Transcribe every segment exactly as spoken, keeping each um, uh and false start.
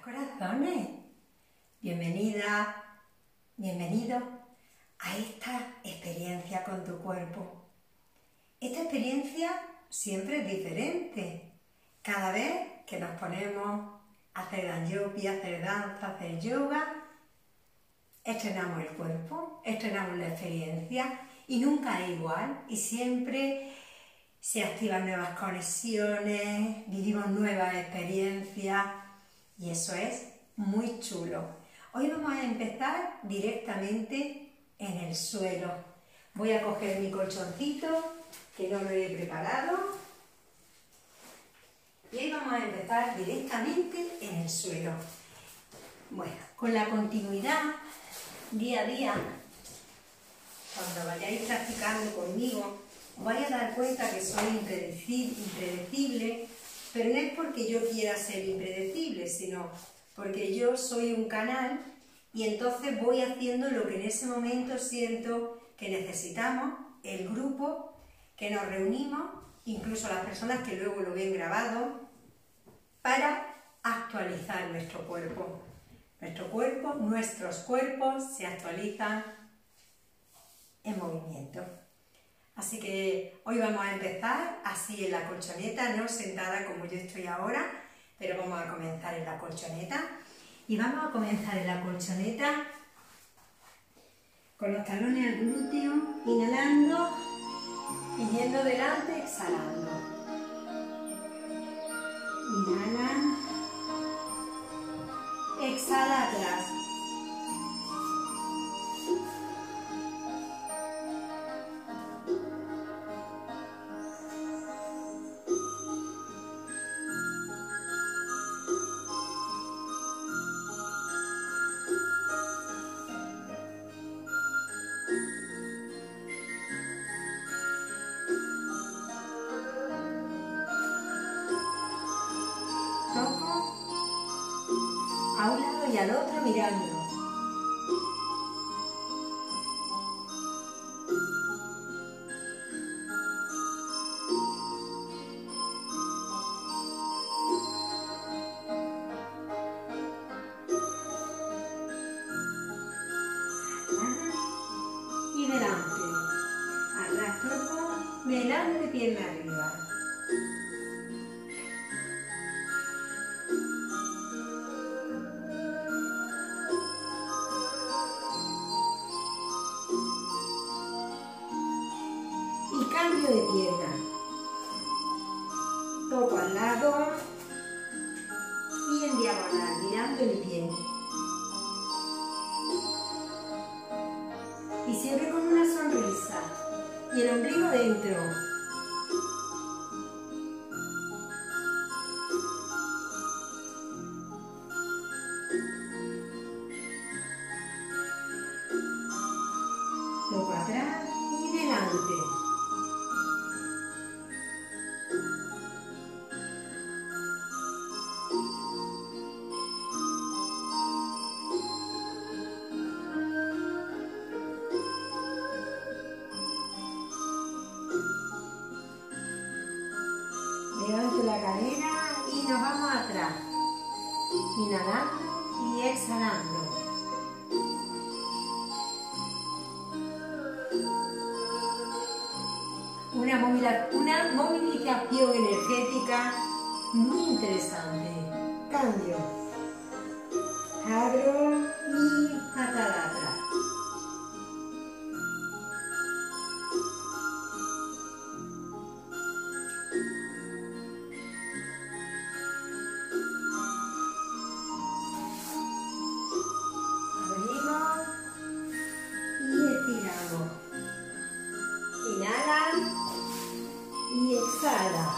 corazones, bienvenida, bienvenido a esta experiencia con tu cuerpo. Esta experiencia siempre es diferente. Cada vez que nos ponemos a hacer danyopi, a hacer danza, a hacer yoga, estrenamos el cuerpo, estrenamos la experiencia y nunca es igual y siempre se activan nuevas conexiones, vivimos nuevas experiencias y eso es muy chulo. Hoy vamos a empezar directamente en el suelo. Voy a coger mi colchoncito, que no lo he preparado, y hoy vamos a empezar directamente en el suelo. Bueno, con la continuidad, día a día, cuando vayáis practicando conmigo, os vais a dar cuenta que soy impredecible, pero no es porque yo quiera ser impredecible, sino porque yo soy un canal y entonces voy haciendo lo que en ese momento siento que necesitamos, el grupo, que nos reunimos, incluso las personas que luego lo ven grabado, para actualizar nuestro cuerpo. Nuestro cuerpo, nuestros cuerpos se actualizan en movimiento. Así que hoy vamos a empezar así en la colchoneta, no sentada como yo estoy ahora, pero vamos a comenzar en la colchoneta. Y vamos a comenzar en la colchoneta con los talones al glúteo, inhalando y yendo delante, exhalando. Inhala, exhala atrás. A un lado y al otro mirando. Y delante. Arrastro delante, pierna arriba. Cambio de pierna, toco al lado y en diagonal, mirando el pie. Y siempre con una sonrisa y el ombligo dentro. Toco atrás y delante. Levanto la cadera y nos vamos atrás, inhalando y exhalando. Una, movila, una movilización energética muy interesante. Cambio. Abro y patada atrás. Inhala y exhala.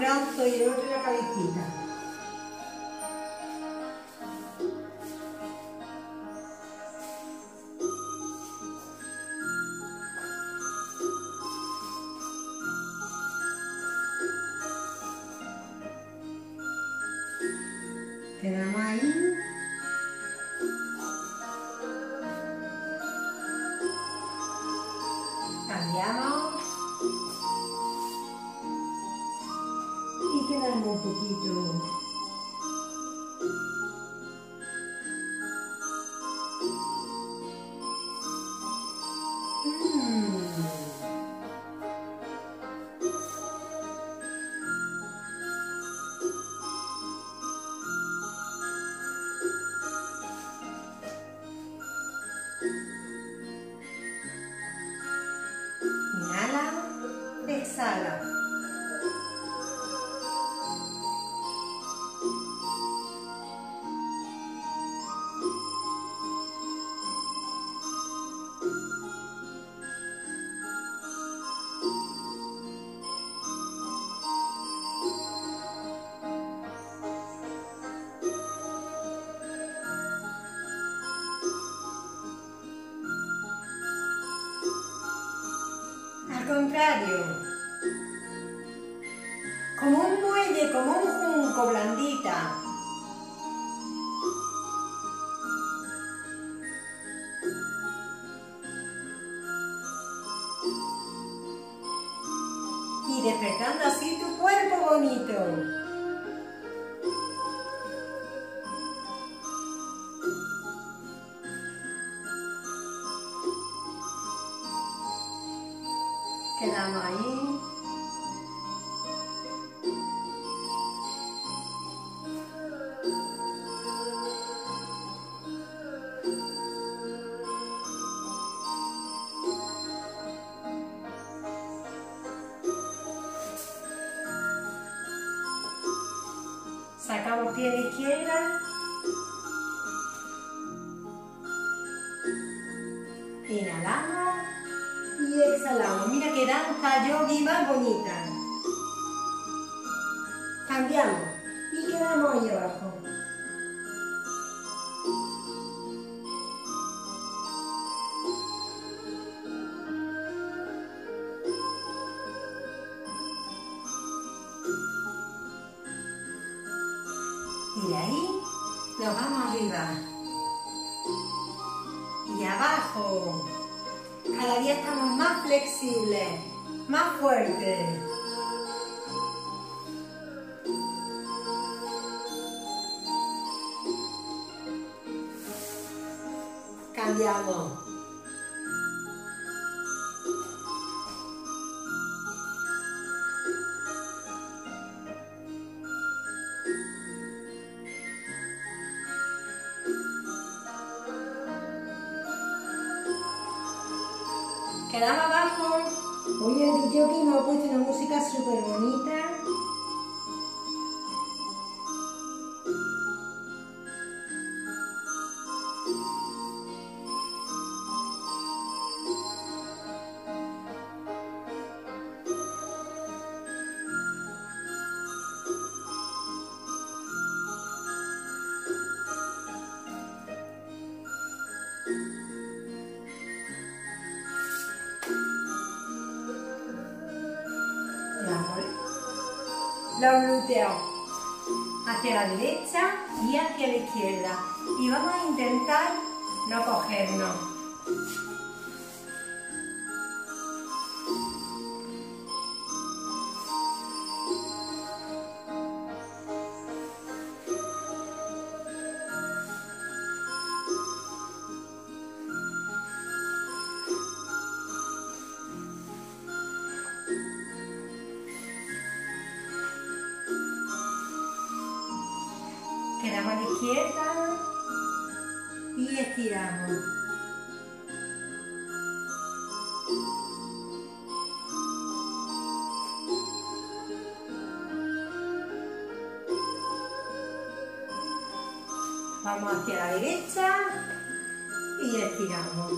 brazo y el otro la cabecita. Quedamos ahí. Cambiamos. Y quedamos un poquito. Mm. Inhala, exhala. Al contrario, como un muelle, como un junco, blandita. Y despertando así tu cuerpo bonito. Quedamos ahí. Sacamos pie de izquierda. Inhalamos. Y exhalamos. Mira qué danza yogi más bonita. Cambiamos. Y quedamos ahí abajo. Y de ahí nos vamos arriba. Y abajo. Cada día estamos más flexibles, más fuertes. Cambiamos. Quedamos abajo. Hoy el D J nos ha puesto una música súper bonita. Los glúteos hacia la derecha y hacia la izquierda. Y vamos a intentar no cogernos. Quedamos a la izquierda y estiramos. Vamos hacia la derecha y estiramos.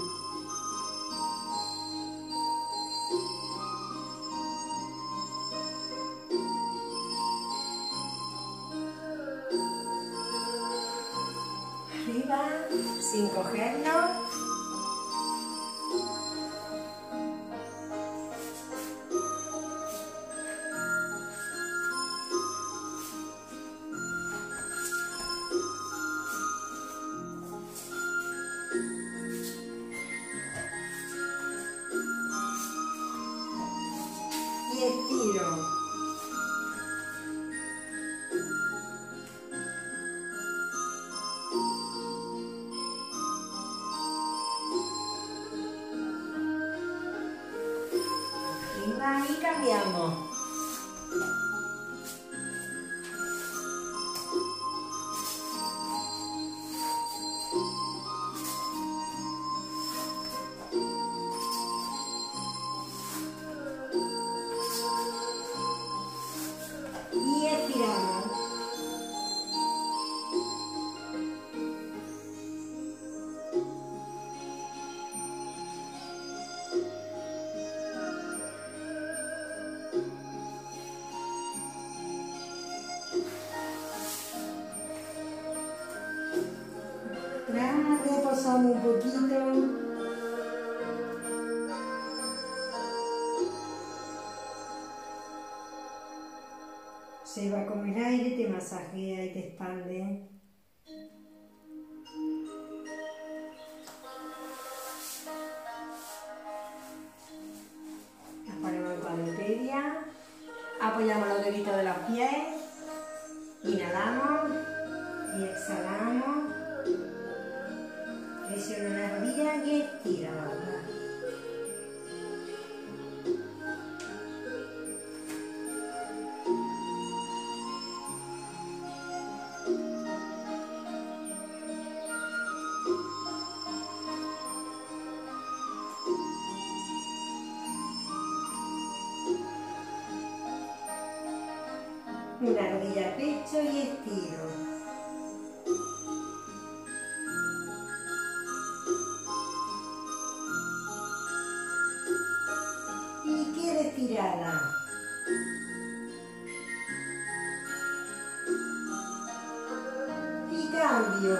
arriba, sin cogernos. Y estiro. Y cambiamos. Y estiramos. Reposamos un poquito. Se va con el aire, te masajea y te expande. Nos ponemos en cuadrupedia. Apoyamos los deditos de los pies. Inhalamos y exhalamos. Presiona la rodilla y estira la otra. Una rodilla al pecho y estiro. Estirada. Y cambio.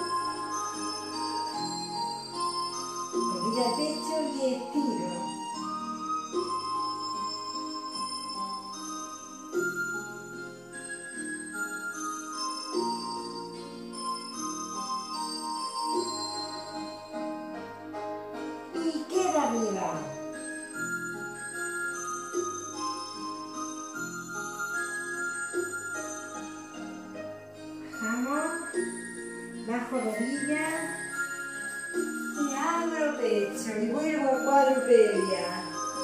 Rodilla al pecho y estiro. Y queda arriba. Bajo rodilla y abro pecho y vuelvo a cuadrupedia.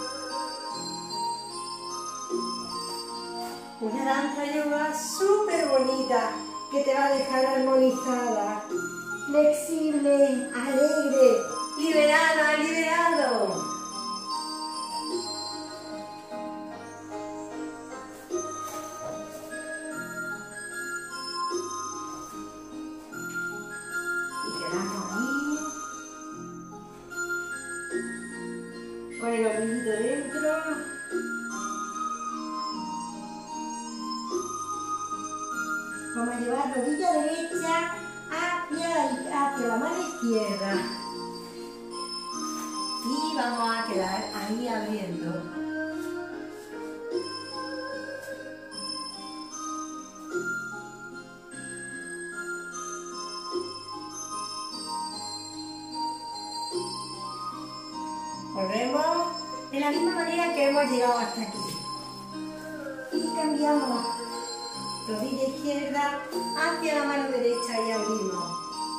Una danza yoga súper bonita que te va a dejar armonizada, flexible, alegre, liberada, liberado. Con el ombliguito dentro. Vamos a llevar rodilla derecha hacia, hacia la mano izquierda. Y vamos a quedar ahí abriendo. Volvemos de la misma manera que hemos llegado hasta aquí. Y cambiamos rodilla izquierda hacia la mano derecha y abrimos.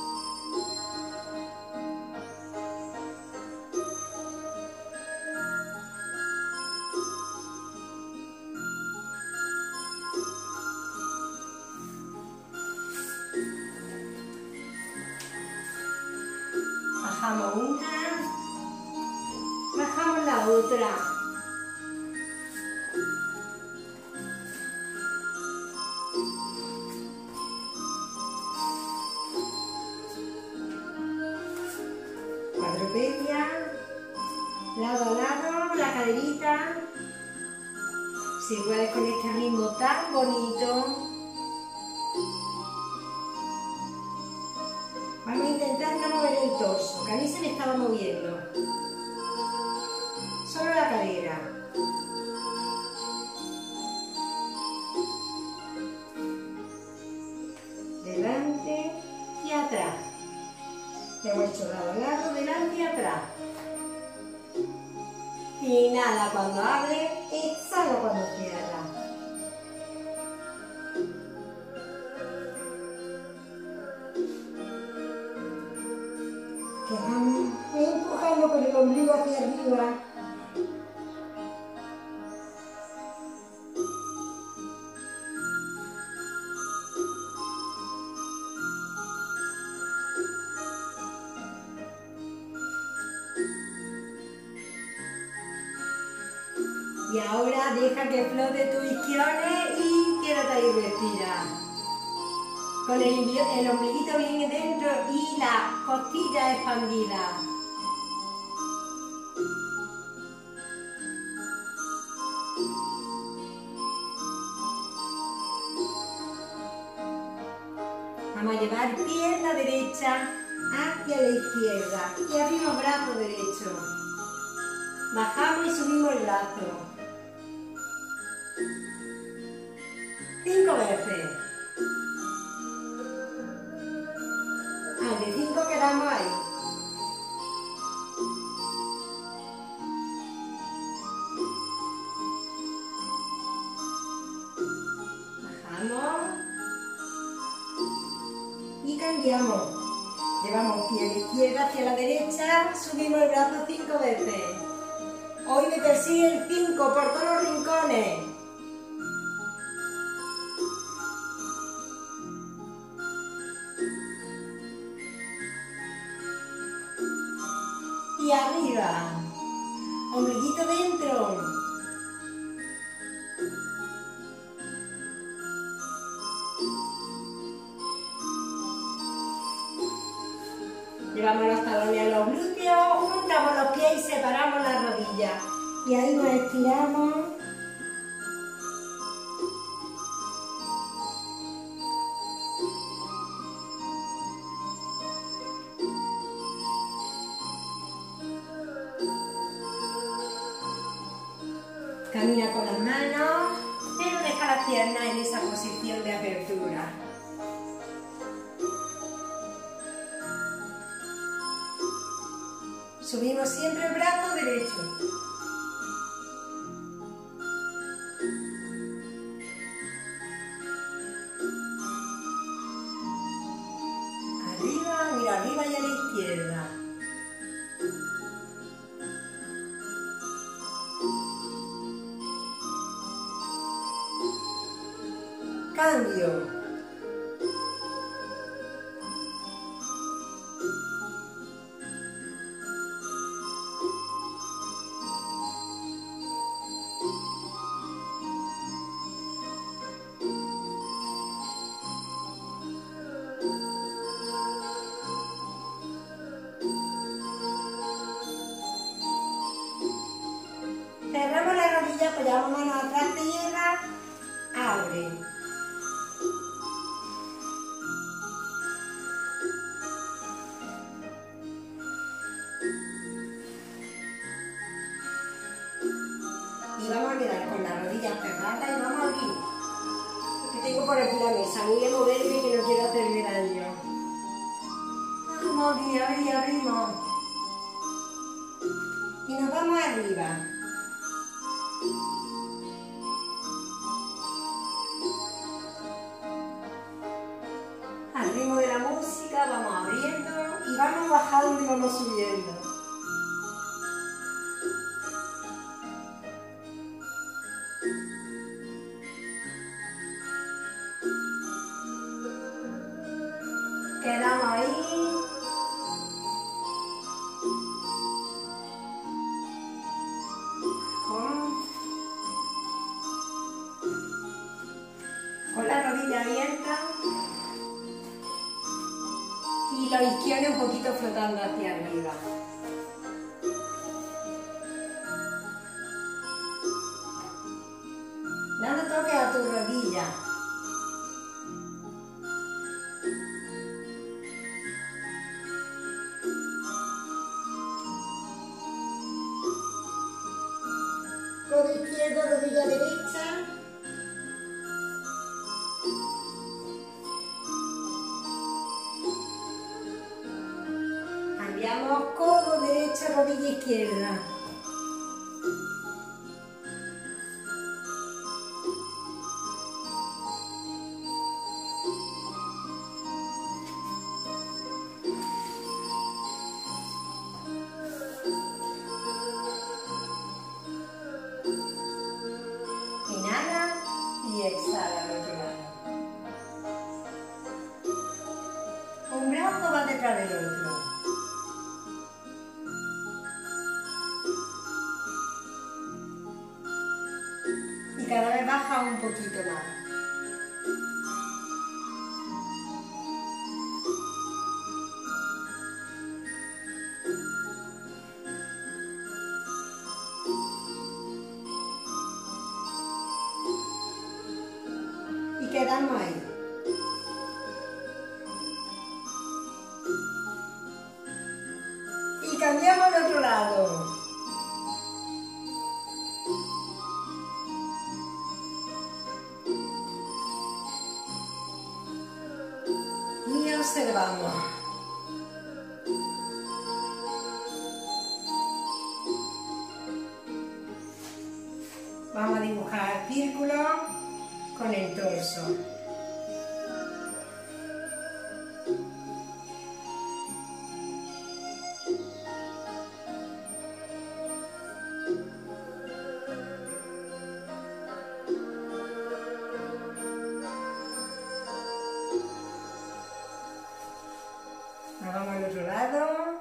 Bajamos una. Bajamos la otra. Cuadrupedia, lado a lado, la caderita. Si puedes con este ritmo tan bonito. Vamos a intentar no mover el torso, que a mí se me estaba moviendo. Solo la cadera. Delante y atrás. Hemos hecho lado a lado, delante y atrás. Inhala cuando abre, exhala cuando cierra. Quedamos empujando con el ombligo hacia arriba. Y ahora deja que flote tus isquiones y quédate ahí, respira. Con el, el ombliguito bien dentro y la costilla expandida. Vamos a llevar pierna derecha hacia la izquierda y abrimos brazo derecho. Bajamos y subimos el brazo. Cinco veces. Ah, de cinco quedamos ahí. Bajamos. Y cambiamos. Llevamos pie de izquierda hacia la derecha, subimos el brazo cinco veces. Hoy me persigue el cinco por todos los rincones. Y arriba, ombliguito dentro. Llevamos los talones a los glúteos, juntamos los pies y separamos las rodillas. Y ahí nos estiramos. Camina con las manos, pero deja las piernas en esa posición de apertura. Subimos siempre el brazo derecho. Arriba, mira arriba y a la izquierda. Cambio. Cerramos la rodilla, apoyamos manos atrás, tierra, abre. Y vamos a quedar con las rodillas cerradas y vamos a abrir. Porque tengo por aquí la mesa, voy a moverme que no quiero hacerme daño. Vamos a abrir, abrir, abrimos. Y nos vamos arriba. Al ritmo de la música vamos abriendo y vamos bajando y vamos subiendo. Quedamos ahí. Con la rodilla abierta y los isquiones un poquito flotando hacia arriba. Dando toque a tu rodilla. Vamos, codo derecho, rodilla izquierda. Inhala y exhala al otro lado. Un brazo va detrás del otro. Y cada vez baja un poquito más. Y quedamos ahí. Y cambiamos al otro lado. Y observamos. Vamos a dibujar círculos con el torso. Nos vamos al otro lado.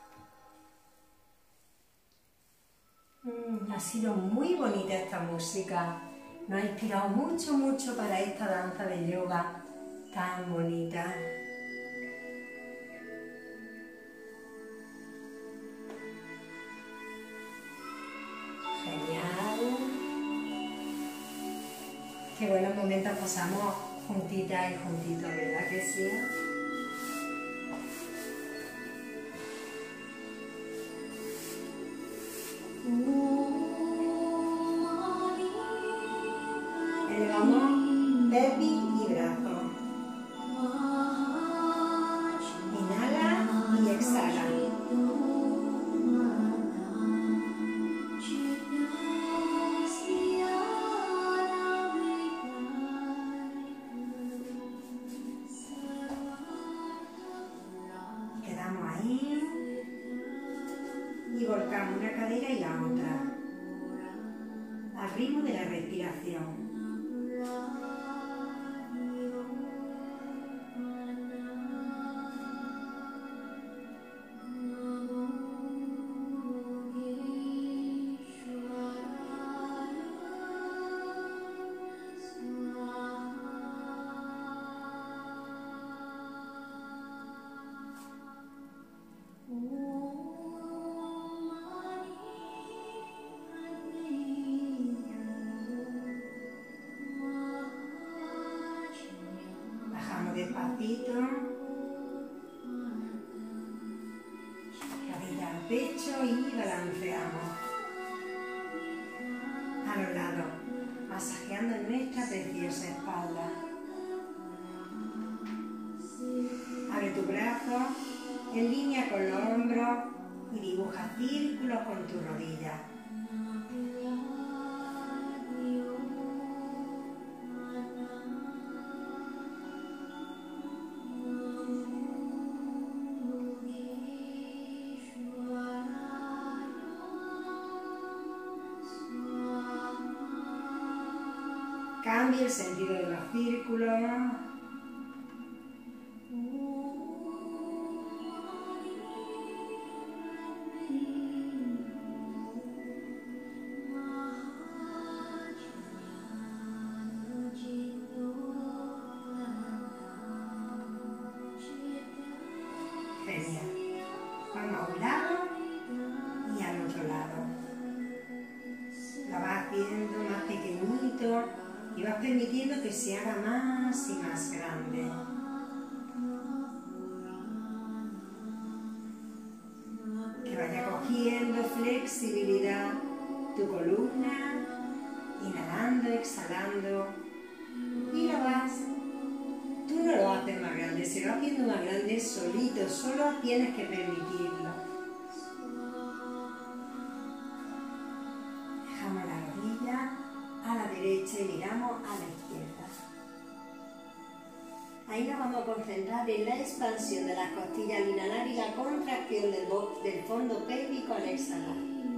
Mm, ha sido muy bonita esta música. Nos ha inspirado mucho, mucho para esta danza de yoga tan bonita. Genial. Qué buenos momentos pasamos juntitas y juntitos, ¿verdad que sí? Elevamos pelvis y brazos. Inhala y exhala. Quedamos ahí y volcamos una cadera y la otra al ritmo de la respiración. Despacito, cadera al pecho y balanceamos a los lados, masajeando nuestra preciosa espalda. Abre tu brazo en línea con los hombros y dibuja círculos con tu rodilla. Cambia el sentido de los círculos. Genial. Vamos a un lado y al otro lado. Lo vas haciendo más pequeñito y vas permitiendo que se haga más y más grande. Que vaya cogiendo flexibilidad tu columna, inhalando, exhalando, y lo vas. Tú no lo haces más grande, se va haciendo más grande solito, solo tienes que permitirlo. base, miramos a la izquierda. Ahí nos vamos a concentrar en la expansión de las costillas al inhalar y la contracción del, del fondo pélvico al exhalar.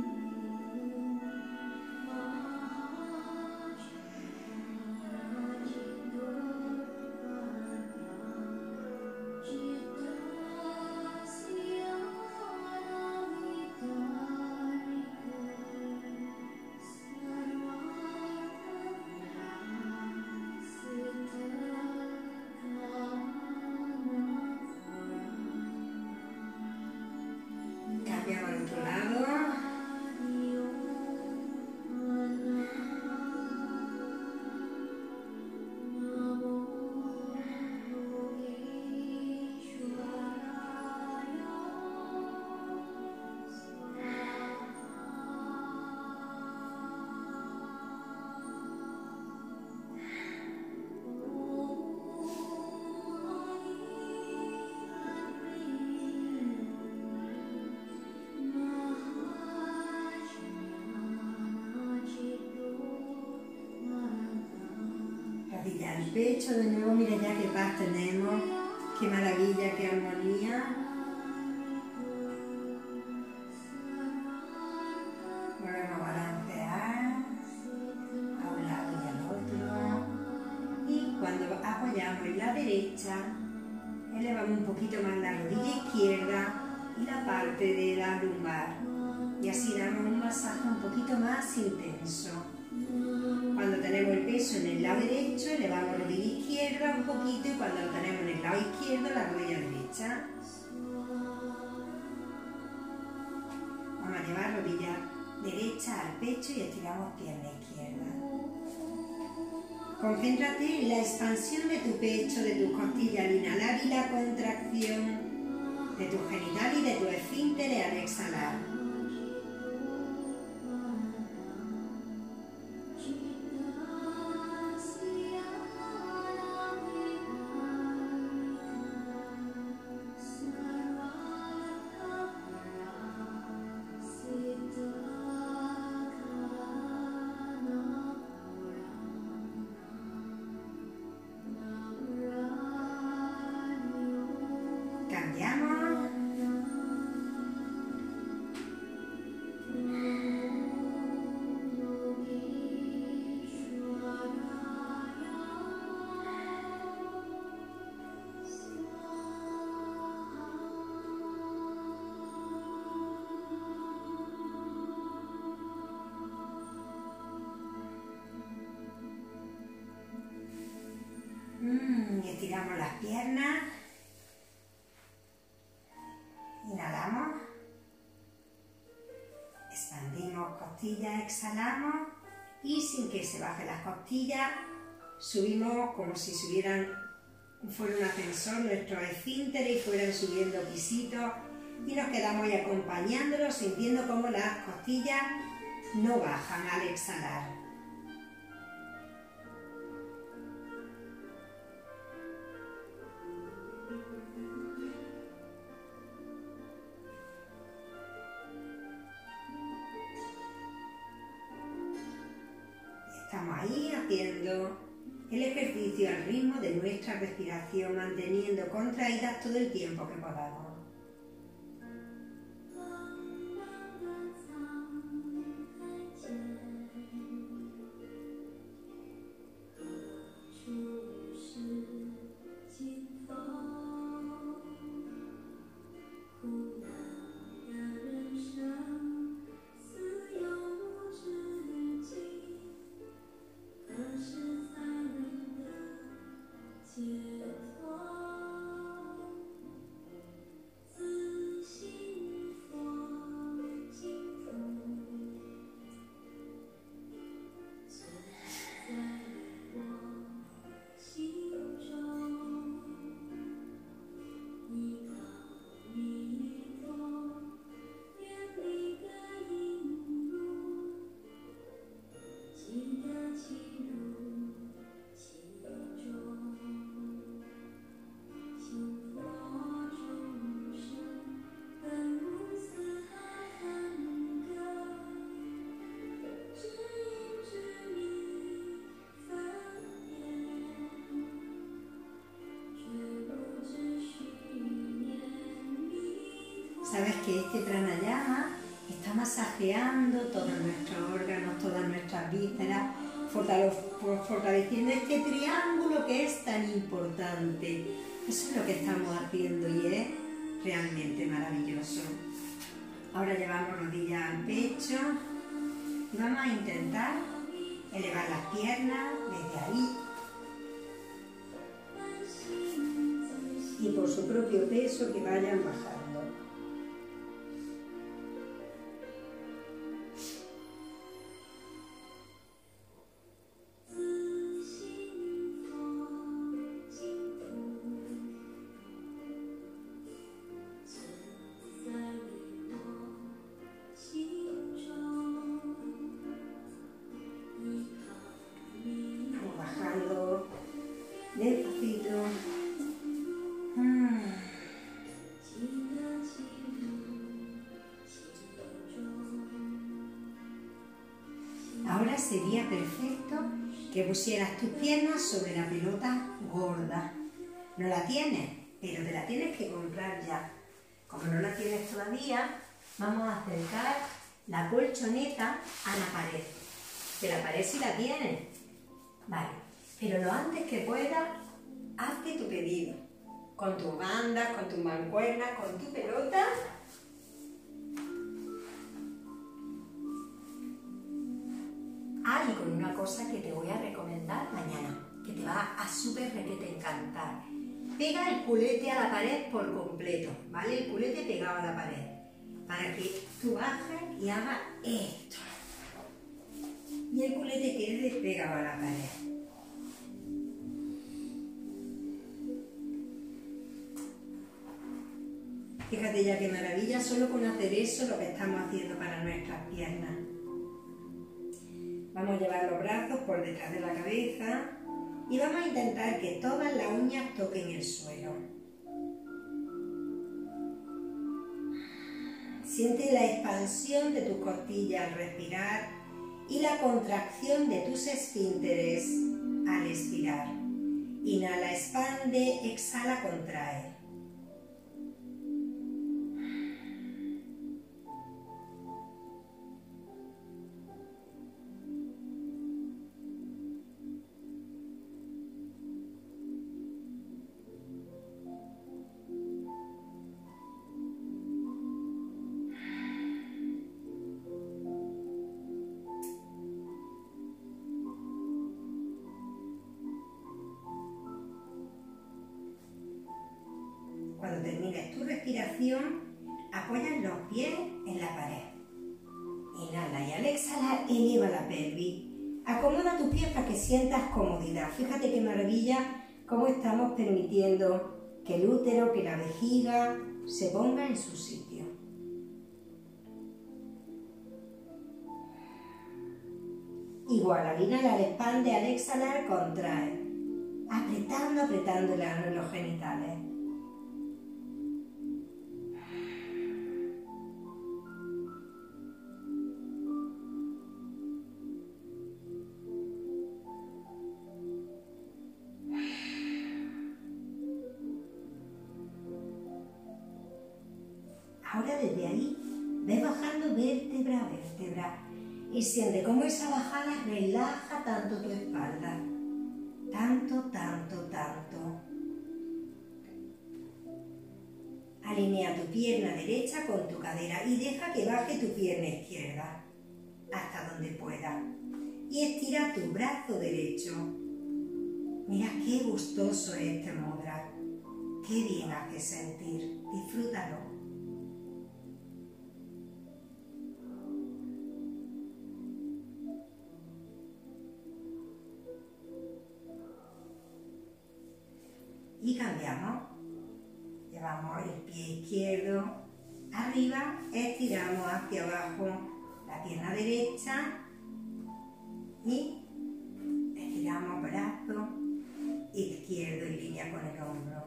El pecho de nuevo, mira ya qué paz tenemos, qué maravilla, qué armonía. Volvemos a balancear a un lado y al otro. Y cuando apoyamos en la derecha, elevamos un poquito más la rodilla izquierda y la parte de la lumbar. Y así damos un masaje un poquito más intenso. Cuando tenemos el peso en el lado derecho, elevamos la rodilla izquierda un poquito y cuando lo tenemos en el lado izquierdo, la rodilla derecha. Vamos a llevar rodilla derecha al pecho y estiramos pierna izquierda. Concéntrate en la expansión de tu pecho, de tus costillas al inhalar y la contracción de tu genital y de tu esfínteres al exhalar. Mm, estiramos las piernas. Inhalamos. Expandimos costillas, exhalamos. Y sin que se bajen las costillas, subimos como si subieran, fuera un ascensor, nuestros esfínteres y fueran subiendo pisitos. Y nos quedamos ahí acompañándolos, sintiendo cómo las costillas no bajan al exhalar. Estamos ahí haciendo el ejercicio al ritmo de nuestra respiración, manteniendo contraídas todo el tiempo que podamos. que este pranayama está masajeando todos nuestros órganos, todas nuestras vísceras, fortaleciendo este triángulo que es tan importante. Eso es lo que estamos haciendo y es realmente maravilloso. Ahora llevamos rodillas al pecho y vamos a intentar elevar las piernas desde ahí. Y por su propio peso que vayan bajando. Vamos bajando despacito. Ahora sería perfecto que pusieras tus piernas sobre la pelota gorda. No la tienes, pero te la tienes que comprar ya. Como no la tienes todavía, vamos a acercar la colchoneta a la pared. Que la pared sí la tienes. Vale, pero lo antes que puedas, hazte tu pedido. Con tus bandas, con tus mancuernas, con tu pelota. Ah, y con una cosa que te voy a recomendar mañana, que te va a súper requete encantar. Pega el culete a la pared por completo, ¿vale? El culete pegado a la pared, para que tú bajes y hagas esto. Y el culete quede pegado a la pared. Fíjate ya qué maravilla, solo con hacer eso lo que estamos haciendo para nuestras piernas. Vamos a llevar los brazos por detrás de la cabeza y vamos a intentar que todas las uñas toquen el suelo. Siente la expansión de tus costillas al respirar y la contracción de tus esfínteres al expirar. Inhala, expande, exhala, contrae. Cuando termines tu respiración, apoyas los pies en la pared. Inhala y al exhalar, eleva la pelvis. Acomoda tus pies para que sientas comodidad. Fíjate qué maravilla cómo estamos permitiendo que el útero, que la vejiga se ponga en su sitio. Igual, al inhalar expande, al exhalar contrae. Apretando, apretando el ano en los genitales. Ahora desde ahí, ves bajando vértebra a vértebra y siente cómo esa bajada relaja tanto tu espalda. Tanto, tanto, tanto. Alinea tu pierna derecha con tu cadera y deja que baje tu pierna izquierda hasta donde pueda. Y estira tu brazo derecho. Mira qué gustoso es este mudra. Qué bien hace sentir. Disfrútalo. Y cambiamos. Llevamos el pie izquierdo arriba, estiramos hacia abajo la pierna derecha y estiramos brazo izquierdo en línea con el hombro.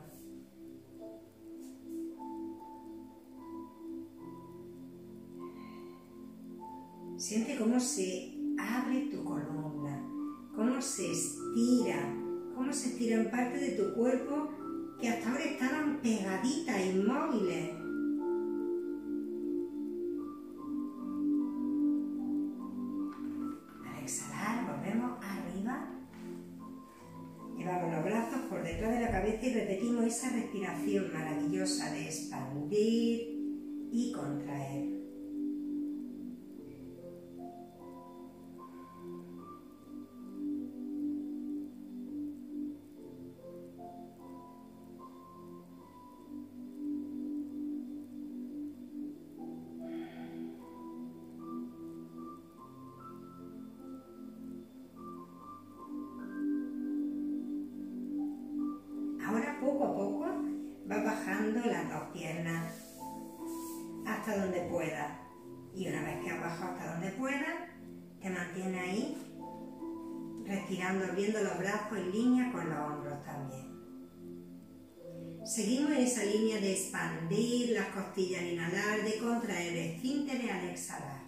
Siente cómo se abre tu columna, cómo se estira, cómo se estiran partes de tu cuerpo que hasta ahora estaban pegaditas, inmóviles. detrás de la cabeza y repetimos esa respiración maravillosa de expandir y contraer. Poco a poco vas bajando las dos piernas hasta donde puedas, y una vez que has bajado hasta donde puedas, te mantienes ahí respirando, abriendo los brazos en línea con los hombros también. Seguimos en esa línea de expandir las costillas al inhalar, de contraer esfínteres al exhalar.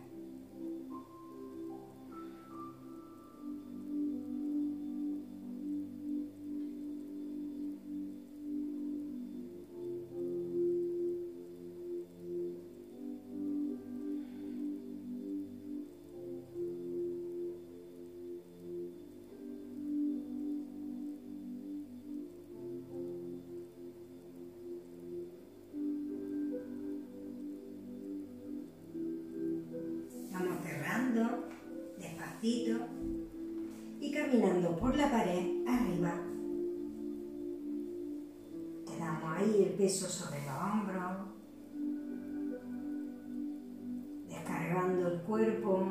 Despacito y caminando por la pared arriba. Te damos ahí el peso sobre los hombros, descargando el cuerpo.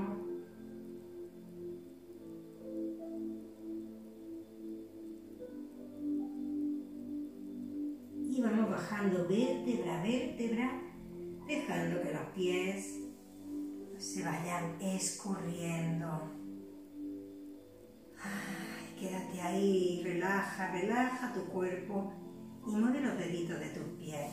Y vamos bajando vértebra a vértebra, dejando que los pies se vayan escurriendo. Ay, quédate ahí, relaja, relaja tu cuerpo y mueve los deditos de tus pies.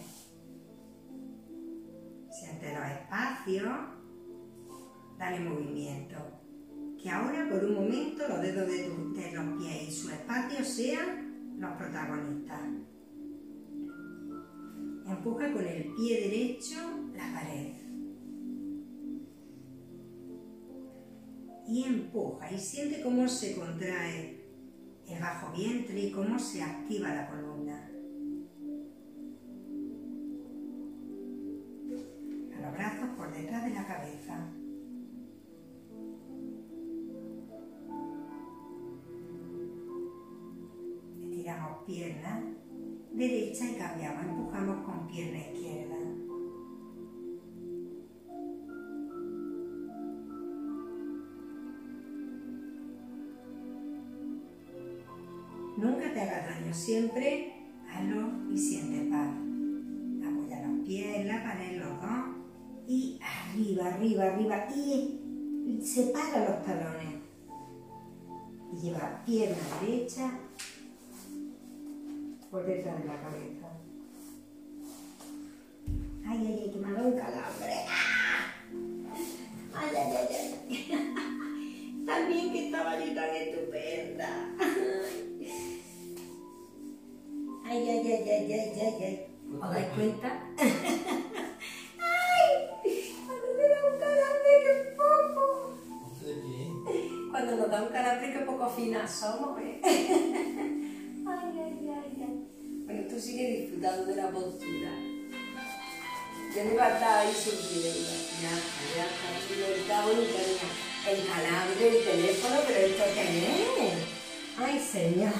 Siente los espacios, dale movimiento. Que ahora por un momento los dedos de, tu, de los pies y su espacio sean los protagonistas. Empuja con el pie derecho la pared. Y empuja y siente cómo se contrae el bajo vientre y cómo se activa la columna. A los brazos por detrás de la cabeza. Estiramos pierna derecha y cambiamos, empujamos con pierna izquierda. Nunca te hagas daño, siempre hazlo y siente paz. Apoya los pies en la pared, los dos, y arriba, arriba, arriba, y separa los talones. Y lleva pierna derecha por detrás de la cabeza. Ay, ay, ay, que me ha dado un calambre. Ay, ay, ay, ay. También que estaba yo tan estupenda. Ay, ay, ay, ay, ay, ay, ay. ¿Os dais cuenta? ¡Ay! Cuando me da un calambre, que poco. Cuando nos da un calambre, que poco finas somos, ¿eh? Ay, ay, ay, ay. Bueno, tú sigues disfrutando de la postura. Yo me iba a estar ahí sufriendo. Ya, ya, ya, está bonita, mira. El calambre, el teléfono, pero esto qué es. Ay, señor.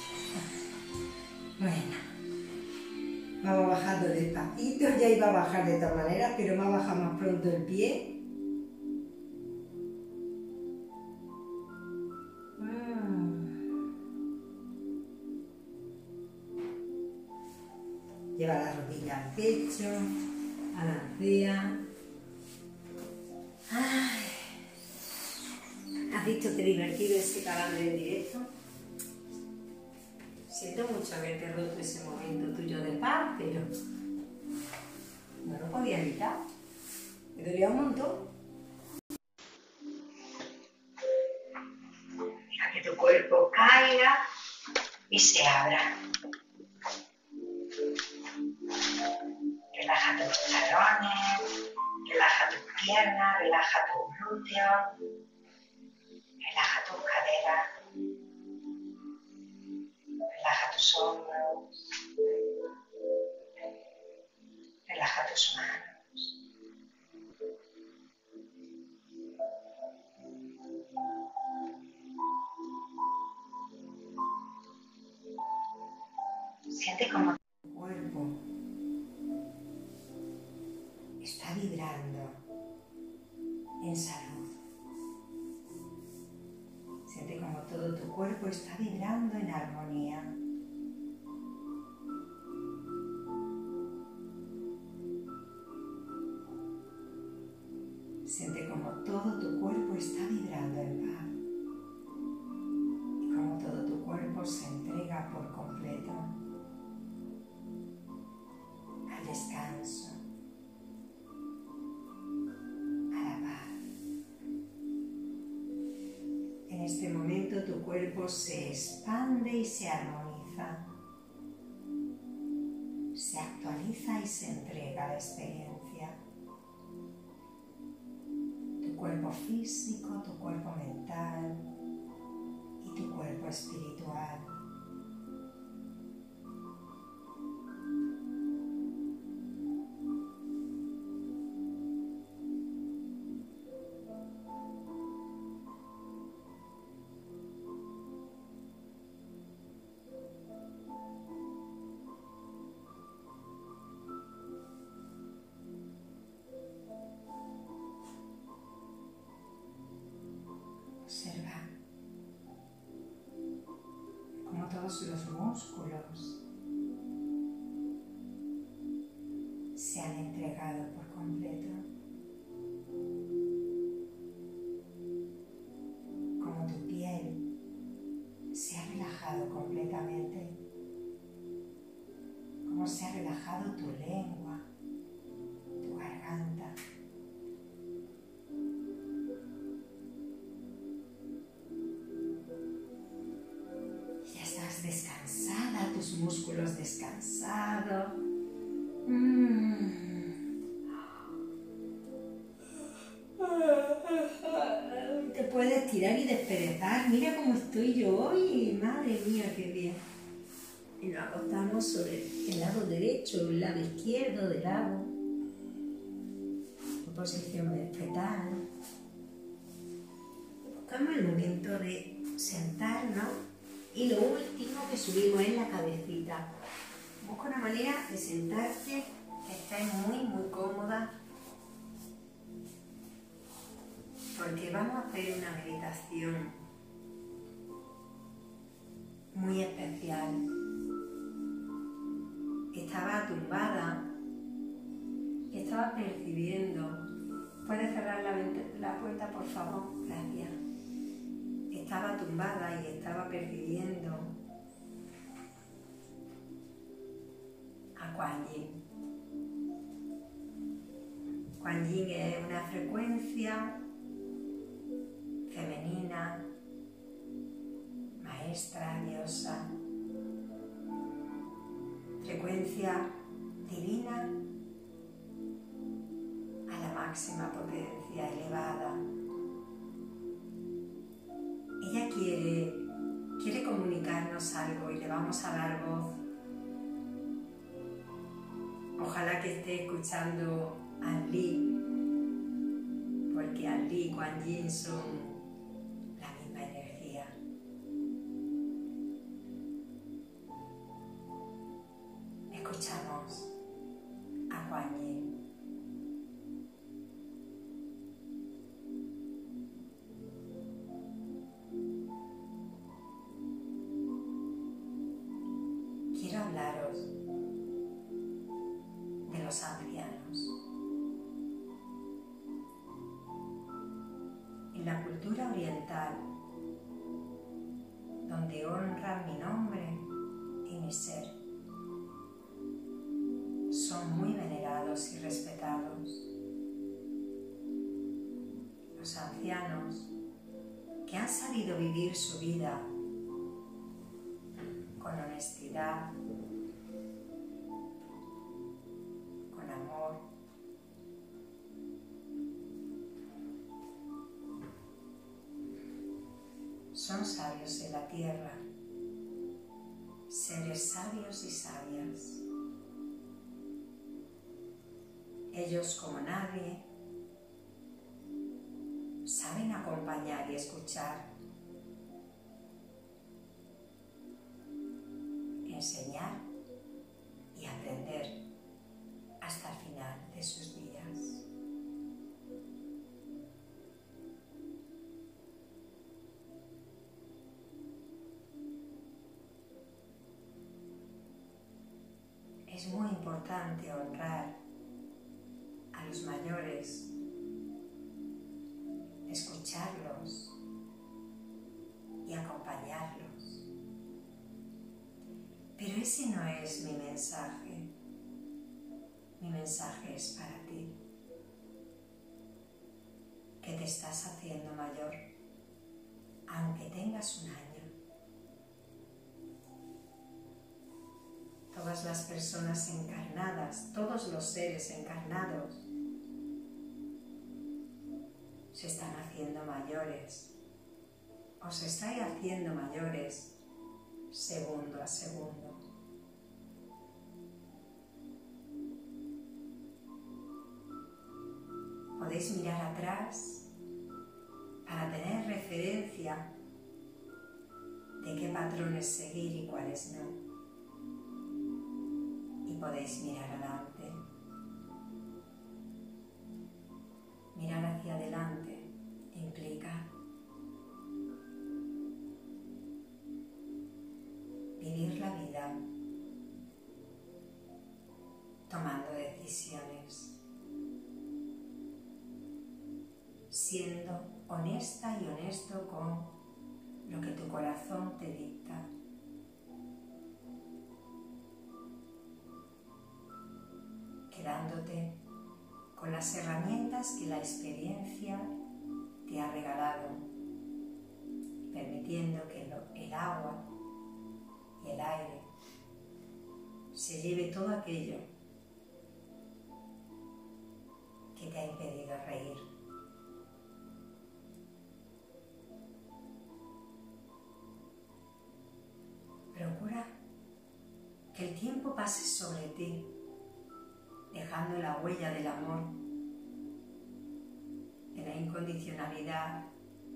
Bueno, vamos bajando despacito, ya iba a bajar de todas maneras, pero me ha bajado más pronto el pie. Lleva la rodilla al pecho, balancea. Ay. ¿Has visto qué divertido ese calambre en directo? Siento mucho haberte roto ese momento tuyo de paz, pero no lo podía evitar. Me dolía un montón. Deja que tu cuerpo caiga y se abra. Relaja tus talones, relaja tus piernas, relaja tus glúteos, relaja tus caderas. Relaja tus tus hombros, relaja tus manos. Siente como tu cuerpo está vibrando en salud. Siente como todo tu cuerpo está vibrando en armonía. Siente como todo tu cuerpo está vibrando en paz. Y como todo tu cuerpo se entrega por completo al descanso, a la paz. En este momento tu cuerpo se expande y se armoniza, se actualiza y se entrega a la experiencia. Tu cuerpo físico, tu cuerpo mental y tu cuerpo espiritual. Observa cómo todos los músculos se han entregado por completo, cómo tu piel se ha relajado completamente, cómo se ha relajado tu lengua, tu garganta. Descansada, tus músculos descansados. Mm. Te puedes tirar y desperezar. Mira cómo estoy yo hoy. Madre mía, qué bien. Y nos acostamos sobre el lado derecho, el lado izquierdo del lado. En posición fetal. Buscamos el momento de sentarnos. Y lo último que subimos es la cabecita. Busca una manera de sentarte que estés muy, muy cómoda. Porque vamos a hacer una meditación muy especial. Estaba tumbada y estaba percibiendo. ¿Puedes cerrar la, la puerta, por favor? Gracias. Estaba tumbada y estaba percibiendo a Kuan Yin. Kuan Yin es una frecuencia femenina, maestra, diosa, frecuencia divina a la máxima potencia elevada. Ella quiere, quiere comunicarnos algo y le vamos a dar voz. Ojalá que esté escuchando a Li, porque a Li y Kuan Yin son la misma energía. Escuchamos a Kuan Yin. Quiero hablaros de los ancianos. En la cultura oriental, donde honran mi nombre y mi ser, son muy venerados y respetados. Los ancianos que han sabido vivir su vida con honestidad, con amor, son sabios en la tierra, seres sabios y sabias. Ellos, como nadie, saben acompañar y escuchar, enseñar y aprender hasta el final de sus días. Es muy importante honrar a los mayores, escucharlos y acompañarlos. Pero ese no es mi mensaje. Mi mensaje es para ti, que te estás haciendo mayor, aunque tengas un año. Todas las personas encarnadas, todos los seres encarnados, se están haciendo mayores, o se estáis haciendo mayores segundo a segundo. Podéis mirar atrás para tener referencia de qué patrones seguir y cuáles no. Y podéis mirar adelante. Mirar hacia adelante implica vivir la vida tomando decisiones, siendo honesta y honesto con lo que tu corazón te dicta. Quedándote con las herramientas que la experiencia te ha regalado, permitiendo que el agua y el aire se lleve todo aquello que te ha impedido reír. Procura que el tiempo pase sobre ti, dejando la huella del amor, de la incondicionalidad,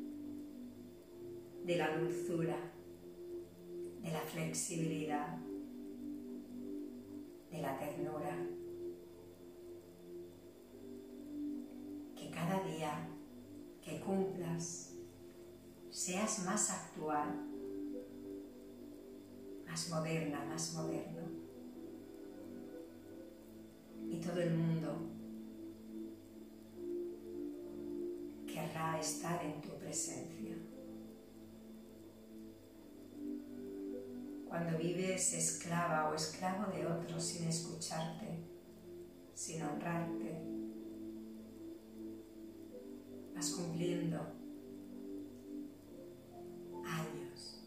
de la dulzura, de la flexibilidad, de la ternura. Que cada día que cumplas seas más actual, más moderna, más moderno. Y todo el mundo querrá estar en tu presencia. Cuando vives esclava o esclavo de otros sin escucharte, sin honrarte, vas cumpliendo años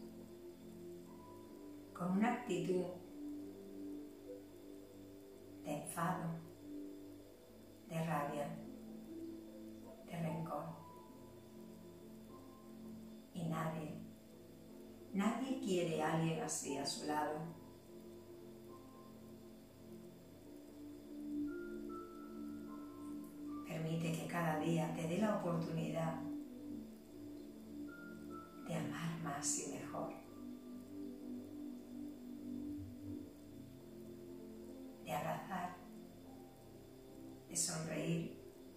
con una actitud de enfado, de rabia, de rencor. Y nadie, nadie quiere a alguien así a su lado. Permite que cada día te dé la oportunidad de amar más y mejor, de abrazar, de sonreír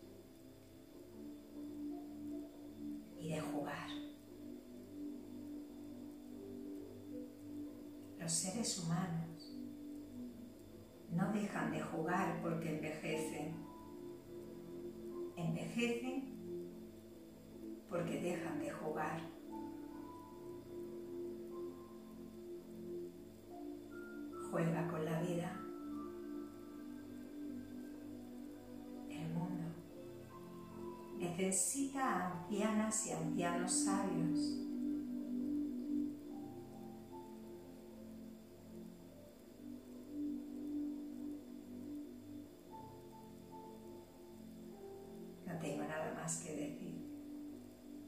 y de jugar. Los seres humanos no dejan de jugar porque envejecen. Envejecen porque dejan de jugar. Juega con la vida. El mundo necesita a ancianas y ancianos sabios. No tengo nada más que decir.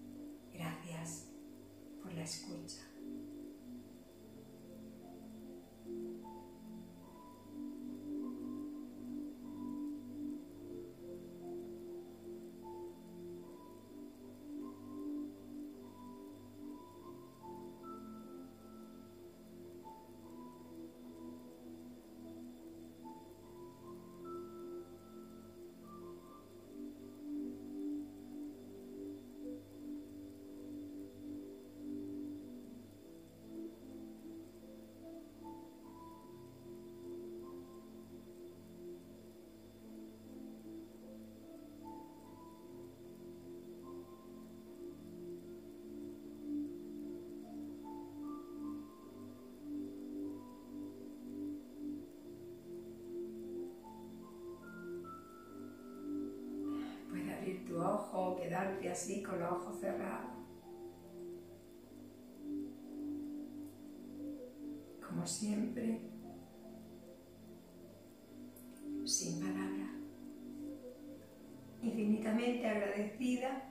Gracias por la escucha. ojos, quedarte así con los ojos cerrados. Como siempre, sin palabras, infinitamente agradecida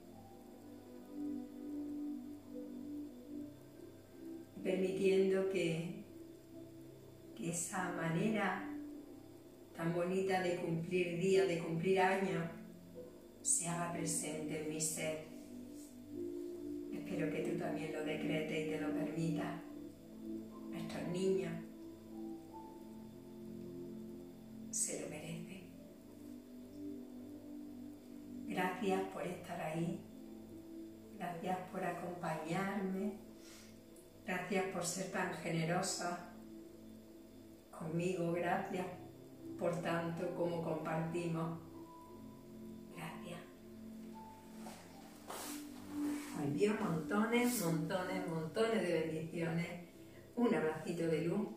y permitiendo que, que esa manera tan bonita de cumplir días, de cumplir años, se haga presente en mi ser. Espero que tú también lo decretes y te lo permitas. Nuestros niños se lo merecen. Gracias por estar ahí. Gracias por acompañarme. Gracias por ser tan generosa conmigo. Gracias por tanto como compartimos. Gracias. Os envío montones, montones, montones de bendiciones. Un abracito de luz